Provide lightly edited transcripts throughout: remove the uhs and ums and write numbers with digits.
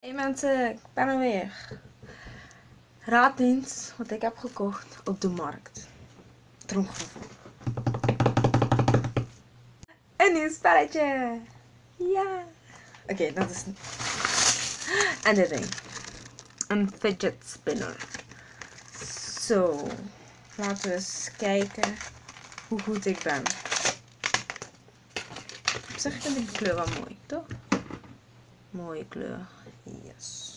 Hey mensen, ik ben er weer. Raad eens wat ik heb gekocht op de markt. Tromgeroffel. Een nieuw spelletje. Ja. Oké, dat is... En dit ding. Een fidget spinner. Zo. Laten we eens kijken hoe goed ik ben. Op zich vind ik de kleur wel mooi, toch? Mooie kleur. Yes.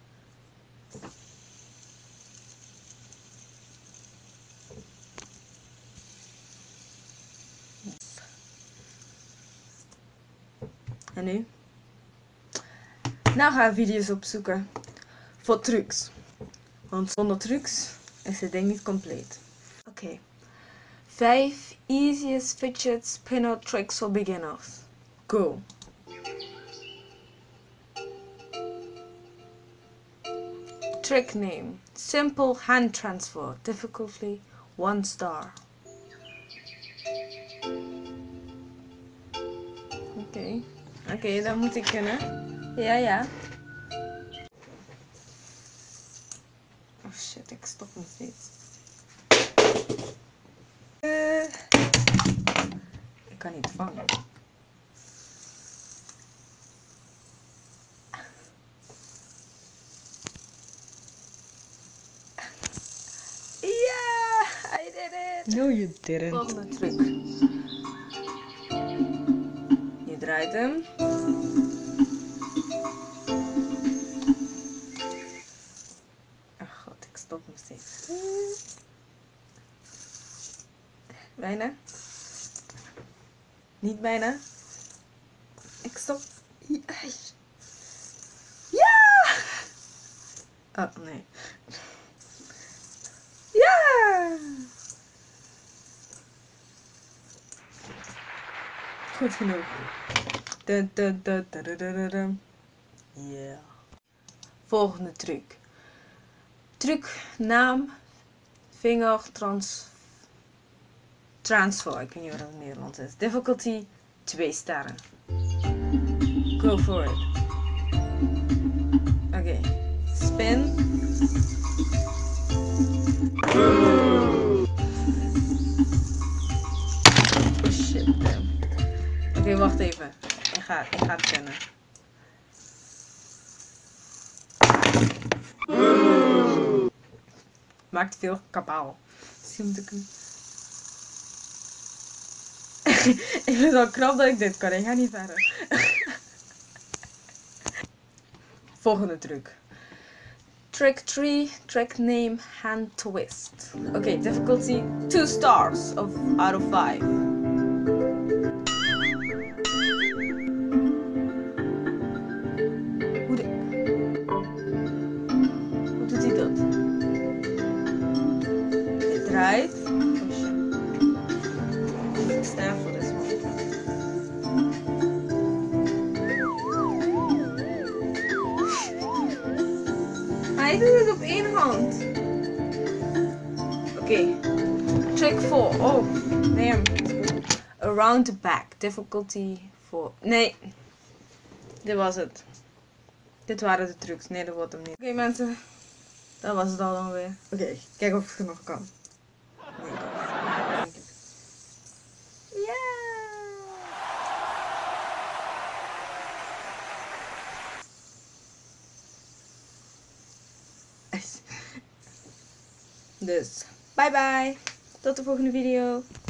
En nu? Nou ga ik video's opzoeken voor trucs. Want zonder trucs is het ding niet compleet. Oké. 5 easiest fidget spinner tricks for beginners. Go. Trick name. Simple hand transfer. Difficulty 1 star. Oké, dat moet ik kunnen. Ja. Oh shit, ik stop nog steeds. Ik kan niet vangen. Ja, I did it. No, you didn't. Volgende truc. Je draait hem. Oh god, ik stop nog steeds. Bijna. Niet bijna. Ik stop. Ja! Oh, nee. Ja! Goed genoeg. Yeah. Volgende truc. Truc, naam, vinger, transfer. Ik weet niet wat dat in het Nederlands is. Difficulty 2 sterren. Go for it. Oké. Spin. Oh shit. Oké, wacht even. Ik ga het kennen. Maakt veel kabaal. Misschien moet ik hem... Ik vind het wel knap dat ik dit kan. Ik ga niet verder. Volgende truc. Trick 3, trick name, hand twist. Oké, difficulty 2 stars out of 5. Hoe doet hij dat? Je draait. Oh shit. Ik sterf voor deze man. Hij doet het op één hand. Oké. Trick 4. Oh, nee. Around the back. Difficulty 4. Nee. Dit was het. Dit waren de trucs. Nee, dat wordt hem niet. Oké, mensen. Dat was het al dan weer. Oké, kijk of ik het nog kan. Nee, ja! Dus, bye bye. Tot de volgende video.